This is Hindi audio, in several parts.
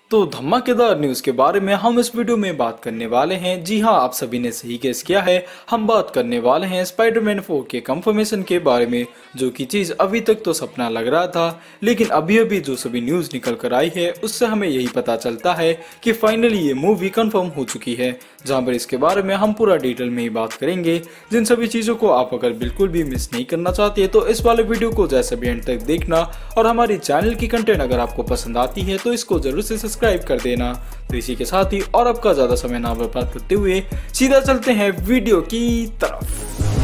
तो धमाकेदार न्यूज के बारे में हम इस वीडियो में बात करने वाले हैं। जी हां, आप सभी ने सही गेस किया है। हम बात करने वाले हैं स्पाइडरमैन 4 के कंफर्मेशन के बारे में, जो कि चीज अभी तक तो सपना लग रहा था, लेकिन अभी अभी जो सभी न्यूज निकल कर आई है उससे हमें यही पता चलता है कि फाइनली ये मूवी कंफर्म हो चुकी है। जहां पर इसके बारे में हम पूरा डिटेल में ही बात करेंगे। जिन सभी चीजों को आप अगर बिल्कुल भी मिस नहीं करना चाहते तो इस वाले वीडियो को जैसे भी एंड तक देखना, और हमारी चैनल की कंटेंट अगर आपको पसंद आती है तो इसको जरूर से सब्सक्राइब कर देना। तो इसी के साथ ही और आपका ज्यादा समय ना बर्बाद करते हुए सीधा चलते हैं वीडियो की तरफ।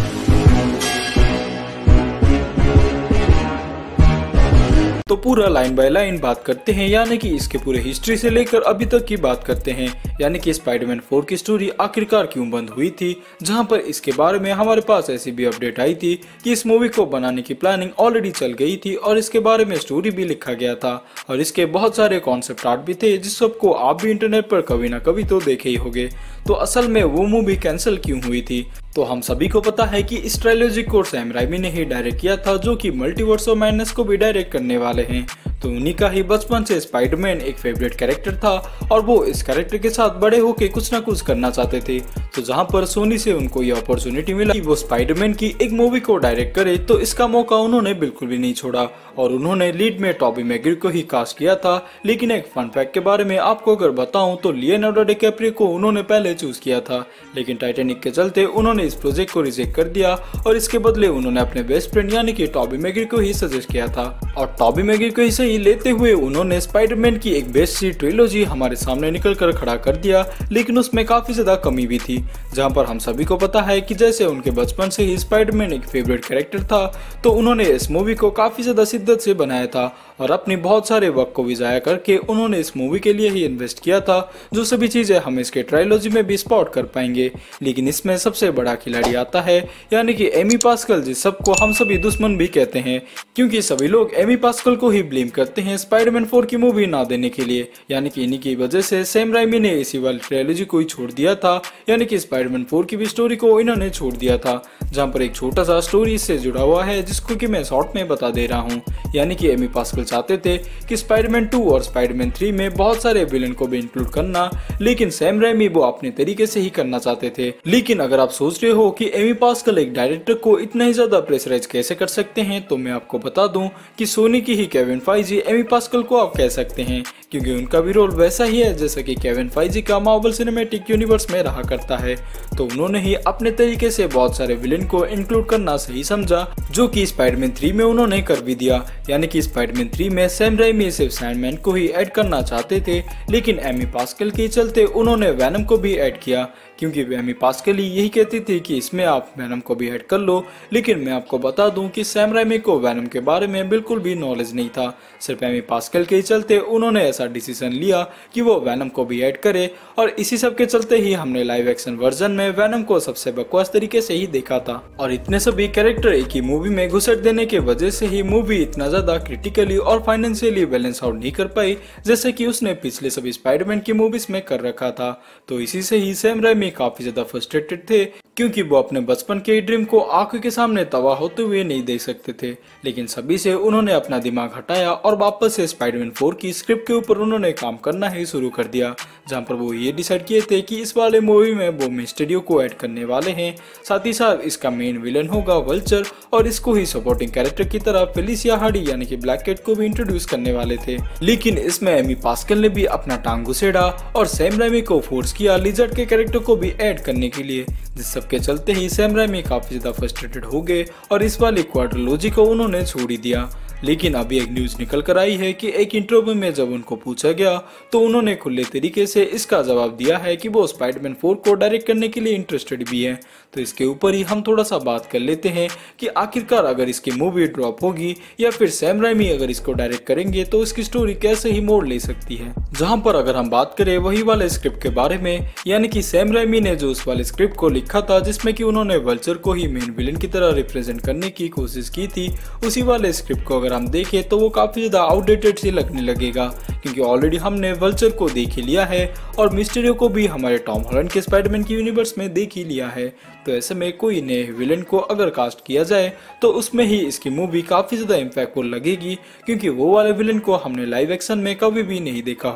तो पूरा लाइन बाय लाइन बात करते हैं, यानी कि इसके पूरे हिस्ट्री से लेकर अभी तक की बात करते हैं, यानी कि स्पाइडरमैन 4 की स्टोरी आखिरकार क्यों बंद हुई थी। जहां पर इसके बारे में हमारे पास ऐसी भी अपडेट आई थी कि इस मूवी को बनाने की प्लानिंग ऑलरेडी चल गई थी और इसके बारे में स्टोरी भी लिखा गया था और इसके बहुत सारे कॉन्सेप्ट आर्ट भी थे, जिस सबको आप भी इंटरनेट पर कभी ना कभी तो देखे ही होंगे। तो असल में वो मूवी कैंसिल क्यों हुई थी, तो हम सभी को पता है कि इस ट्रायलॉजी को सैम राइमी ने ही डायरेक्ट किया था, जो कि मल्टीवर्स ऑफ मैडनेस को भी डायरेक्ट करने वाले हैं। तो उन्हीं का ही बचपन से स्पाइडरमैन एक फेवरेट कैरेक्टर था और वो इस कैरेक्टर के साथ बड़े होके कुछ ना कुछ करना चाहते थे। तो जहां पर सोनी से उनको ये अपॉर्चुनिटी मिला कि वो स्पाइडरमैन की एक मूवी को डायरेक्ट करे, तो इसका मौका उन्होंने बिल्कुल भी नहीं छोड़ा और उन्होंने लीड में टॉबी मैगिर को ही कास्ट किया था। लेकिन एक फन फैक्ट के बारे में आपको अगर बताऊं तो लियोनार्डो डिकैप्रियो को उन्होंने पहले चूज किया था, लेकिन टाइटैनिक के चलते उन्होंने इस प्रोजेक्ट को रिजेक्ट कर दिया और इसके बदले उन्होंने अपने बेस्ट फ्रेंड यानी कि टॉबी मैगिर को ही सजेस्ट किया था। और टॉबी मैगिर को ही सही लेते हुए उन्होंने स्पाइडरमैन की एक बेस्ट सी ट्रिलॉजी हमारे सामने निकल कर खड़ा कर दिया, लेकिन उसमें काफी ज्यादा कमी भी थी। जहां पर हम सभी को पता है कि जैसे उनके बचपन से ही स्पाइडरमैन एक फेवरेट कैरेक्टर था, तो उन्होंने इस मूवी को काफी ज्यादा शिद्दत से बनाया था और अपनी बहुत सारे वक्त को भी जाया करके उन्होंने इस मूवी के लिए ही इन्वेस्ट किया था, जो सभी चीजें हम इसके ट्रायलॉजी में भी स्पॉट कर पाएंगे। लेकिन इसमें सबसे बड़ा खिलाड़ी आता है, यानी कि एमी पास्कल, जिस सबको हम सभी दुश्मन भी कहते हैं, क्योंकि सभी लोग एमी पास्कल को ही ब्लेम करते हैं स्पाइडरमैन 4 की मूवी ना देने के लिए। यानी कि इन्हीं की वजह से सैम राइमी ने इसी वाली ट्रायलॉजी को ही छोड़ दिया था, यानी कि स्पाइडरमैन 4 की भी स्टोरी को इन्होंने छोड़ दिया था। जहां पर एक छोटा सा स्टोरी इससे जुड़ा हुआ है, जिसको कि मैं शॉर्ट में बता दे रहा हूं। यानी कि एमी पास्कल चाहते थे कि स्पाइडरमैन 2 और स्पाइडरमैन 3 में बहुत सारे विलेन को भी इंक्लूड करना, लेकिन सैम राइमी वो अपने तरीके से ही करना चाहते थे। लेकिन अगर आप सोच रहे हो कि एमी पास्कल एक डायरेक्टर को इतना ही ज्यादा प्रेशराइज कैसे कर सकते हैं, तो मैं आपको बता दूं कि सोनी की ही केविन फाइजी एमी पास्कल को आप कह सकते हैं, क्योंकि उनका भी रोल वैसा ही है जैसा कि केविन फाइजी का मार्वल सिनेमैटिक यूनिवर्स में रहा करता है। तो उन्होंने ही अपने तरीके से बहुत सारे विलेन को इंक्लूड करना सही समझा, जो कि स्पाइडरमैन 3 में उन्होंने कर भी दिया। यानी कि स्पाइडरमैन 3 में सैम राइमी सिर्फ सैंडमैन को ही ऐड करना चाहते थे, लेकिन एमी पास्कल के चलते उन्होंने वैनम को भी ऐड किया, क्योंकि एमी पास्कल ही यही कहती थी कि इसमें आप वैनम को भी ऐड कर लो। लेकिन मैं आपको बता दूं कि सैम राइमी को वैनम के बारे में बिल्कुल भी नॉलेज नहीं था, सिर्फ एमी पास्कल के चलते उन्होंने ऐसा डिसीजन लिया कि वो वैनम को भी ऐड करे, और इसी सब के चलते ही हमने लाइव एक्शन वर्जन में वैनम को सबसे बकवास तरीके से ही देखा था। और इतने सभी कैरेक्टर एक ही मूवी में घुसट देने के वजह से ही मूवी इतना ज्यादा क्रिटिकली और फाइनेंशियली बैलेंस आउट नहीं कर पाई, जैसे कि उसने पिछले सभी स्पाइडरमैन की मूवीज में कर रखा था। तो इसी से ही सैम राइमी काफी ज्यादा फ्रस्ट्रेटेड थे, क्योंकि वो अपने बचपन के ड्रीम को आंखों के सामने तबाह होते हुए नहीं देख सकते थे। लेकिन सभी से उन्होंने अपना दिमाग हटाया और वापस से स्पाइडरमैन 4 की स्क्रिप्ट के ऊपर उन्होंने काम करना ही शुरू कर दिया, जहां पर वो ये डिसाइड किए थे कि इस वाले मूवी में वो मिस्टीरियो को ऐड करने वाले हैं। साथ ही साथ इसका मेन विलन होगा वल्चर, और इसको ही सपोर्टिंग कैरेक्टर की तरह फेलिसिया हार्डी यानी कि ब्लैक कैट को भी इंट्रोड्यूस करने वाले थे। लेकिन इसमें एमी पास्कल ने भी अपना टांग घुसेड़ा और सैम राइमी को फोर्स किया लिजर्ड के कैरेक्टर को भी ऐड करने के लिए, जिस सब के चलते ही सैम राइमी काफी ज्यादा फ्रस्ट्रेटेड हो गए और इस वाली क्वाड्रिलॉजी को उन्होंने छोड़ ही दिया। लेकिन अभी एक न्यूज निकल कर आई है कि एक इंटरव्यू में जब उनको पूछा गया तो उन्होंने खुले तरीके से इसका जवाब दिया है कि वो स्पाइडरमैन 4 को डायरेक्ट करने के लिए इंटरेस्टेड भी है। तो इसके ऊपर ही हम थोड़ा सा बात कर लेते हैं कि आखिरकार अगर इसकी मूवी ड्रॉप होगी या फिर सैम राइमी अगर इसको डायरेक्ट करेंगे तो इसकी स्टोरी कैसे ही मोड़ ले सकती है। जहां पर अगर हम बात करें वही वाले स्क्रिप्ट के बारे में, यानी कि सैम राइमी ने जो उस वाले स्क्रिप्ट को लिखा था जिसमें कि उन्होंने वल्चर को ही मेन विलेन की तरह रिप्रेजेंट करने की कोशिश की थी, उसी वाले स्क्रिप्ट को अगर हम देखें तो वो काफी ज्यादा आउटडेटेड सी लगने लगेगा, क्योंकि ऑलरेडी हमने वल्चर को देख ही लिया है और मिस्टीरियो को भी हमारे टॉम हॉलैंड के स्पाइडरमैन की यूनिवर्स में देख ही लिया है। तो ऐसे में कोई नए विलेन को अगर कास्ट किया जाए तो उसमें ही इसकी मूवी काफी ज्यादा इम्पैक्टफुल लगेगी, क्योंकि वो वाले विलेन को हमने लाइव एक्शन में कभी भी नहीं देखा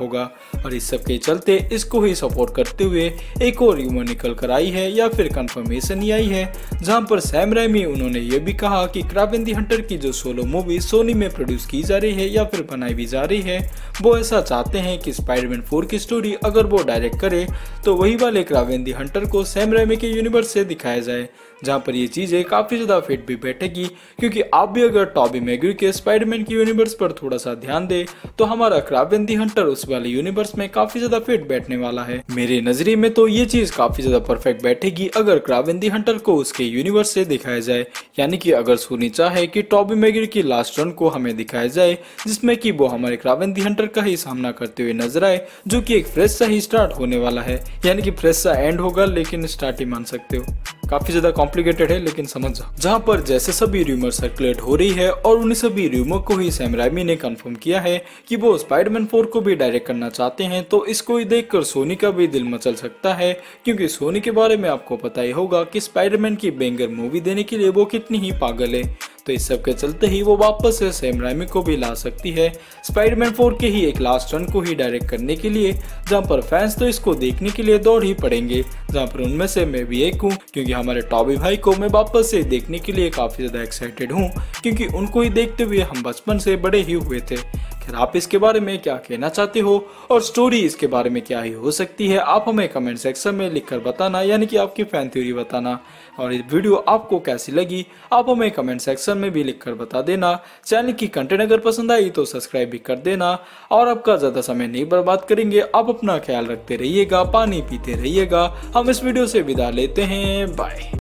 होगा। और इस सब के चलते इसको ही सपोर्ट करते हुए एक और र्यूमर निकल कर आई है या फिर कंफर्मेशन ही आई है, जहां पर सैम रैमी उन्होंने ये भी कहा कि क्रावेन द हंटर की जो सोलो मूवी सोनी में प्रोड्यूस की जा रही है या फिर बनाई भी जा रही है, वो ऐसा चाहते हैं कि स्पाइडरमैन 4 की स्टोरी अगर वो डायरेक्ट करे तो वही वाले क्रावेन द हंटर को सैम रैमी के यूनिवर्स से दिखाया जाए, जहां पर ये चीजें काफी ज्यादा फिट भी बैठेगी। क्योंकि आप भी अगर टॉबी मैगुइर के स्पाइडरमैन की यूनिवर्स पर थोड़ा सा ध्यान दे तो हमारा क्रावेन द हंटर उस वाले यूनिवर्स में काफी ज्यादा फिट बैठने वाला है। मेरे नजरिए में तो ये चीज काफी ज्यादा परफेक्ट बैठेगी अगर क्रावेन द हंटर को उसके यूनिवर्स से दिखाया जाए। यानी कि अगर सोनी चाहे कि टॉबी मैगुइर की लास्ट रन को हमें दिखाया जाए जिसमें कि वो हमारे क्रावेन द हंटर का ही सामना करते हुए नजर आए, जो कि एक फ्रेश सा ही स्टार्ट होने वाला है, यानी कि फ्रेश सा एंड होगा लेकिन स्टार्ट ही मान सकते हो। काफी ज्यादा कॉम्प्लिकेटेड है लेकिन समझ जाओ। जहां पर जैसे सभी रूमर सर्कुलेट हो रही है और उन्हीं सभी रूमर को ही सैम रैमी ने कंफर्म किया है कि वो स्पाइडरमैन 4 को भी डायरेक्ट करना चाहते हैं, तो इसको ही देखकर सोनी का भी दिल मचल सकता है। क्योंकि सोनी के बारे में आपको पता ही होगा कि स्पाइडरमैन की बैंगर मूवी देने के लिए वो कितनी ही पागल है। तो इस सब के चलते ही वो वापस से सैम रैमी को भी ला सकती है स्पाइडरमैन 4 के ही एक लास्ट रन को ही डायरेक्ट करने के लिए, जहां पर फैंस तो इसको देखने के लिए दौड़ ही पड़ेंगे, जहां पर उनमें से मैं भी एक हूं। क्योंकि हमारे टॉबी भाई को मैं वापस से देखने के लिए काफी ज्यादा एक्साइटेड हूं, क्योंकि उनको ही देखते हुए हम बचपन से बड़े ही हुए थे। खैर, आप इसके बारे में क्या कहना चाहते हो और स्टोरी इसके बारे में क्या ही हो सकती है, आप हमें कमेंट सेक्शन में लिखकर बताना, यानी कि आपकी फैन थ्योरी बताना। और इस वीडियो आपको कैसी लगी आप हमें कमेंट सेक्शन में भी लिखकर बता देना। चैनल की कंटेंट अगर पसंद आई तो सब्सक्राइब भी कर देना और आपका ज्यादा समय नहीं बर्बाद करेंगे। आप अपना ख्याल रखते रहिएगा, पानी पीते रहिएगा। हम इस वीडियो से विदा लेते हैं, बाय।